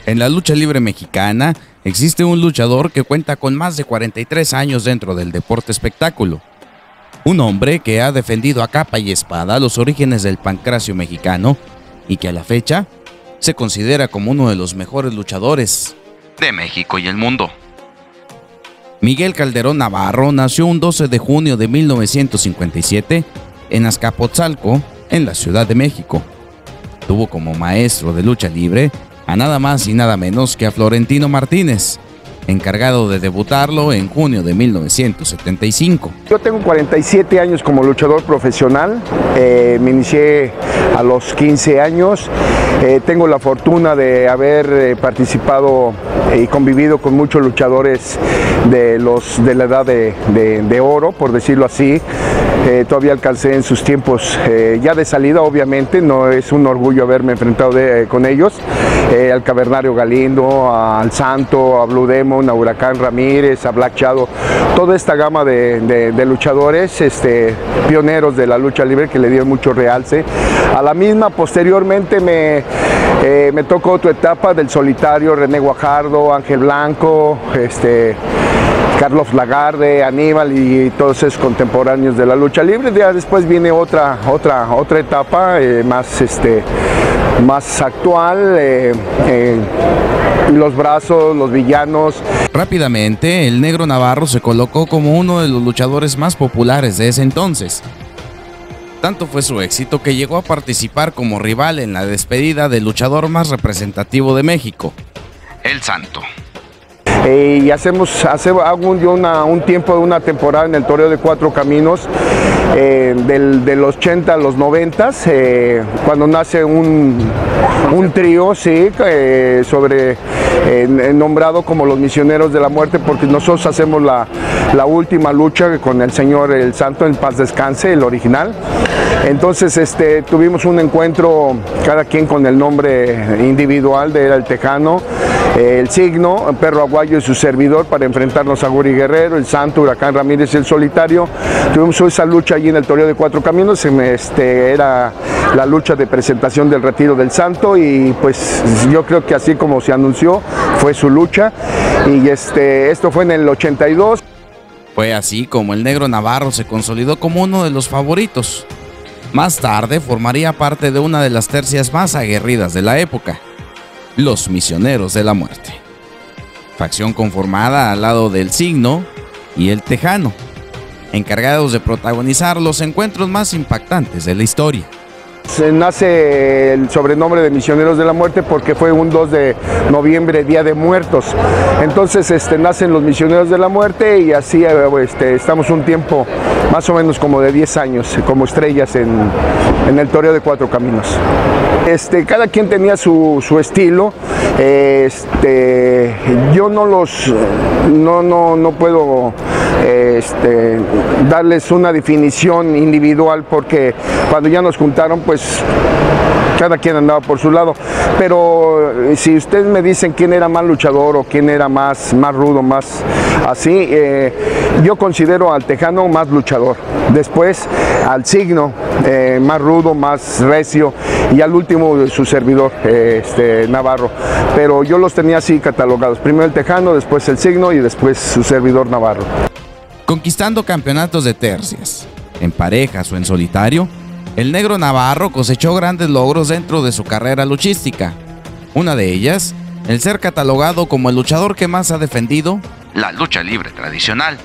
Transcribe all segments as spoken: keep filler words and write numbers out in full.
En la lucha libre mexicana existe un luchador que cuenta con más de cuarenta y tres años dentro del deporte espectáculo. Un hombre que ha defendido a capa y espada los orígenes del pancracio mexicano y que a la fecha se considera como uno de los mejores luchadores de México y el mundo. Miguel Calderón Navarro nació un doce de junio de mil novecientos cincuenta y siete en Azcapotzalco, en la Ciudad de México. Tuvo como maestro de lucha libre a nada más y nada menos que a Florentino Martínez, encargado de debutarlo en junio de mil novecientos setenta y cinco. Yo tengo cuarenta y siete años como luchador profesional, eh, me inicié a los quince años, eh, tengo la fortuna de haber eh, participado y convivido con muchos luchadores de, los, de la edad de, de, de oro, por decirlo así. Eh, todavía alcancé en sus tiempos eh, ya de salida, obviamente, no es un orgullo haberme enfrentado de, eh, con ellos, eh, al Cavernario Galindo, a, al Santo, a Blue Demon, a Huracán Ramírez, a Black Shadow, toda esta gama de, de, de luchadores, este, pioneros de la lucha libre que le dieron mucho realce. A la misma, posteriormente me, eh, me tocó otra etapa del solitario, René Guajardo, Ángel Blanco, este, Carlos Lagarde, Aníbal y todos esos contemporáneos de la lucha libre. Ya después viene otra, otra, otra etapa eh, más, este, más actual, eh, eh, los brazos, los villanos. Rápidamente, el Negro Navarro se colocó como uno de los luchadores más populares de ese entonces. Tanto fue su éxito que llegó a participar como rival en la despedida del luchador más representativo de México, El Santo. Eh, y hacemos, hace, hago un, una, un tiempo de una temporada en el Toreo de Cuatro Caminos, eh, del, de los ochenta a los noventa, eh, cuando nace un, un trío, sí, eh, sobre, eh, nombrado como los Misioneros de la Muerte, porque nosotros hacemos la, la última lucha con el Señor El Santo, en paz descanse, el original. Entonces este, tuvimos un encuentro, cada quien con el nombre individual de era el Tejano, eh, el Signo, Perro Aguayo y su servidor, para enfrentarnos a Guri Guerrero, el Santo, Huracán Ramírez y el Solitario. Tuvimos esa lucha allí en el Toreo de Cuatro Caminos, este, era la lucha de presentación del retiro del Santo, y pues yo creo que así como se anunció, fue su lucha, y este, esto fue en el ochenta y dos. Fue así como el Negro Navarro se consolidó como uno de los favoritos. Más tarde formaría parte de una de las tercias más aguerridas de la época, los Misioneros de la Muerte, facción conformada al lado del Signo y el Tejano, encargados de protagonizar los encuentros más impactantes de la historia. Se nace el sobrenombre de Misioneros de la Muerte porque fue un dos de noviembre, Día de Muertos. Entonces este, nacen los Misioneros de la Muerte, y así este, estamos un tiempo más o menos como de diez años como estrellas en, en el Toreo de Cuatro Caminos. Este, cada quien tenía su, su estilo. Este, yo no los no, no, no puedo este, darles una definición individual, porque cuando ya nos juntaron, pues cada quien andaba por su lado, pero si ustedes me dicen quién era más luchador o quién era más, más rudo, más así, eh, yo considero al Tejano más luchador, después al Signo eh, más rudo, más recio, y al último su servidor, eh, este, Navarro, pero yo los tenía así catalogados, primero el Tejano, después el Signo y después su servidor Navarro. Conquistando campeonatos de tercias, en parejas o en solitario, el Negro Navarro cosechó grandes logros dentro de su carrera luchística. Una de ellas, el ser catalogado como el luchador que más ha defendido la lucha libre tradicional.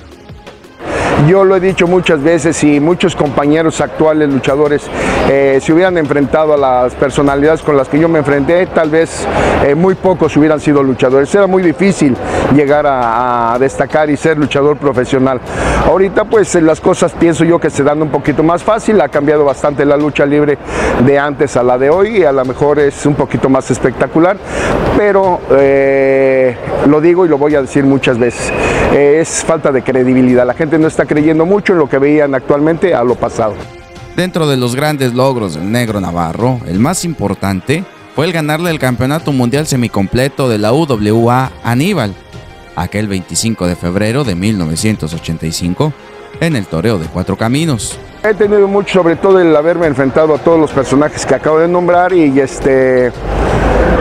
Yo lo he dicho muchas veces, y muchos compañeros actuales luchadores eh, se hubieran enfrentado a las personalidades con las que yo me enfrenté, tal vez eh, muy pocos hubieran sido luchadores. Era muy difícil llegar a, a destacar y ser luchador profesional. Ahorita pues las cosas pienso yo que se dan un poquito más fácil, ha cambiado bastante la lucha libre de antes a la de hoy, y a lo mejor es un poquito más espectacular, pero eh, lo digo y lo voy a decir muchas veces, eh, es falta de credibilidad. La gente no está creyendo mucho en lo que veían actualmente a lo pasado. Dentro de los grandes logros del Negro Navarro, el más importante fue el ganarle el Campeonato Mundial Semicompleto de la U W A a Aníbal, aquel veinticinco de febrero de mil novecientos ochenta y cinco, en el Toreo de Cuatro Caminos. He tenido mucho, sobre todo el haberme enfrentado a todos los personajes que acabo de nombrar, y este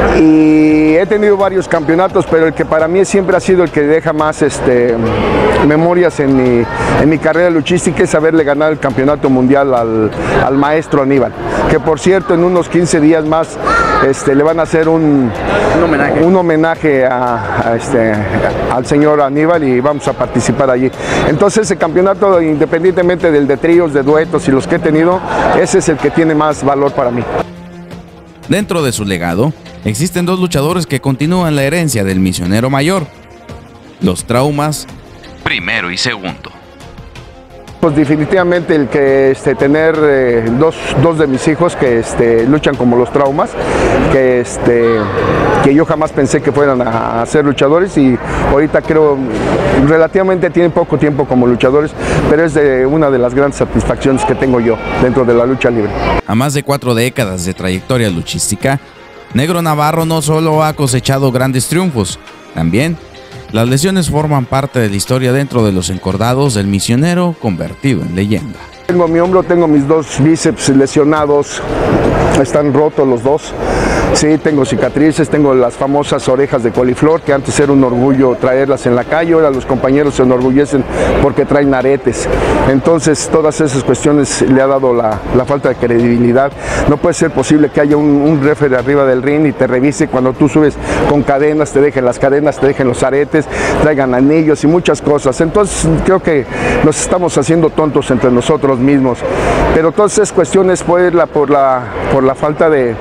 y he tenido varios campeonatos, pero el que para mí siempre ha sido el que deja más este, memorias en mi, en mi carrera luchística es haberle ganado el campeonato mundial al, al maestro Aníbal, que por cierto en unos quince días más este, le van a hacer un, un homenaje, un homenaje a, a este, al señor Aníbal y vamos a participar allí. Entonces ese campeonato, independientemente del de tríos, de duetos y los que he tenido, ese es el que tiene más valor para mí. Dentro de su legado, existen dos luchadores que continúan la herencia del misionero mayor: los Traumas, primero y segundo. Pues definitivamente el que este, tener eh, dos, dos de mis hijos que este, luchan como los Traumas, que, este, que yo jamás pensé que fueran a, a ser luchadores, y ahorita creo relativamente tienen poco tiempo como luchadores, pero es de una de las grandes satisfacciones que tengo yo dentro de la lucha libre. A más de cuatro décadas de trayectoria luchística, Negro Navarro no solo ha cosechado grandes triunfos, también las lesiones forman parte de la historia dentro de los encordados del misionero convertido en leyenda. Tengo mi hombro, tengo mis dos bíceps lesionados, están rotos los dos. Sí, tengo cicatrices, tengo las famosas orejas de coliflor, que antes era un orgullo traerlas en la calle, ahora los compañeros se enorgullecen porque traen aretes. Entonces, todas esas cuestiones le ha dado la, la falta de credibilidad. No puede ser posible que haya un, un referee arriba del ring y te revise cuando tú subes con cadenas, te dejen las cadenas, te dejen los aretes, traigan anillos y muchas cosas. Entonces, creo que nos estamos haciendo tontos entre nosotros mismos. Pero todas esas cuestiones por la, por la, por la falta de...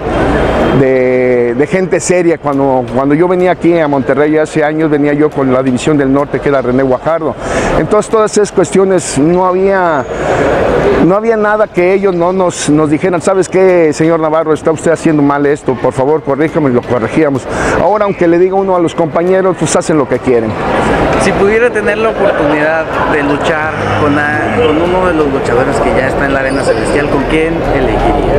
De, de gente seria. Cuando, cuando yo venía aquí a Monterrey hace años, venía yo con la División del Norte, que era René Guajardo. Entonces todas esas cuestiones no había, no había nada que ellos no nos, nos dijeran, ¿sabes qué, señor Navarro? Está usted haciendo mal esto, por favor corríjame, y lo corregíamos. Ahora, aunque le diga uno a los compañeros, pues hacen lo que quieren. Si pudiera tener la oportunidad de luchar con, a, con uno de los luchadores que ya está en la Arena Celestial, ¿con quién elegiría?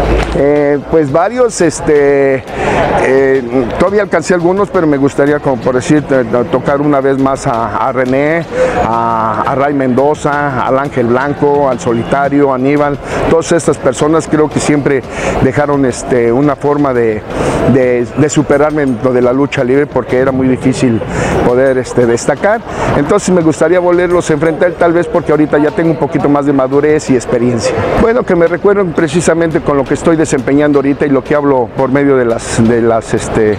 Eh, pues varios, este, eh, todavía alcancé algunos, pero me gustaría, como por decir, tocar una vez más a, a René, a, a Ray Mendoza, al Ángel Blanco, al Solitario, a Aníbal. Todas estas personas creo que siempre dejaron este, una forma de, de, de superarme dentro de la lucha libre, porque era muy difícil poder este, destacar. Entonces me gustaría volverlos a enfrentar, tal vez porque ahorita ya tengo un poquito más de madurez y experiencia. Bueno, que me recuerden precisamente con lo que estoy desempeñando ahorita y lo que hablo por medio de las, de las, este,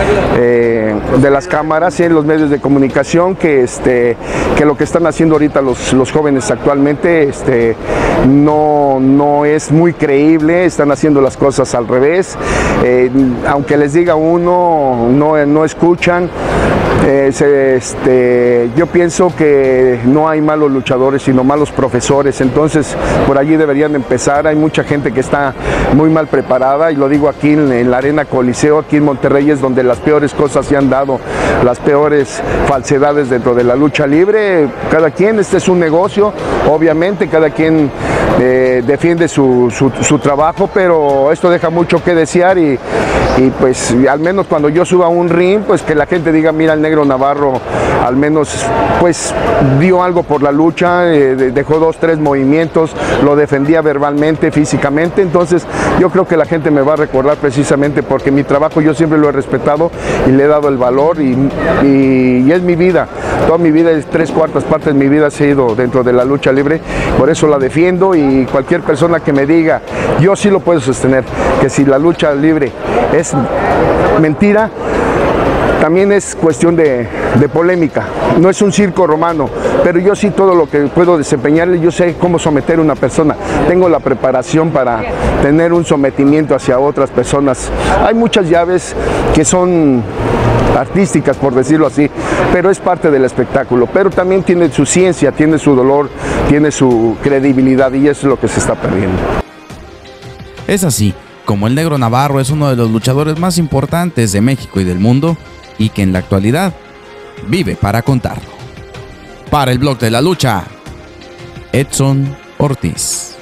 eh, de las cámaras y en los medios de comunicación, que, este, que lo que están haciendo ahorita los, los jóvenes actualmente este, no, no es muy creíble, están haciendo las cosas al revés. Eh, aunque les diga uno, no, no escuchan. Eh, se, este, yo pienso que no hay malos luchadores, sino malos profesores. Entonces por allí deberían empezar. Hay mucha gente que está muy mal preparada, y lo digo aquí en, en la Arena Coliseo, aquí en Monterrey, es donde las peores cosas se han dado, las peores falsedades dentro de la lucha libre. Cada quien, este es un negocio, obviamente, cada quien eh, defiende su, su, su trabajo, pero esto deja mucho que desear, y, y pues al menos cuando yo suba a un ring, pues que la gente diga, mira, el Negro Navarro al menos pues dio algo por la lucha, eh, dejó dos, tres movimientos, lo defendía verbalmente, físicamente. Entonces yo creo que la gente me va a recordar precisamente porque mi trabajo yo siempre lo he respetado y le he dado el valor, y, y, y es mi vida, toda mi vida, tres cuartas partes de mi vida se ha ido dentro de la lucha libre, por eso la defiendo. Y cualquier persona que me diga, yo sí lo puedo sostener, que si la lucha libre es mentira, también es cuestión de, de polémica, no es un circo romano, pero yo sí todo lo que puedo desempeñarle, yo sé cómo someter a una persona, tengo la preparación para tener un sometimiento hacia otras personas. Hay muchas llaves que son artísticas, por decirlo así, pero es parte del espectáculo, pero también tiene su ciencia, tiene su dolor, tiene su credibilidad, y eso es lo que se está perdiendo. Es así como el Negro Navarro es uno de los luchadores más importantes de México y del mundo, y que en la actualidad vive para contarlo. Para el Blog de la Lucha, Edson Ortiz.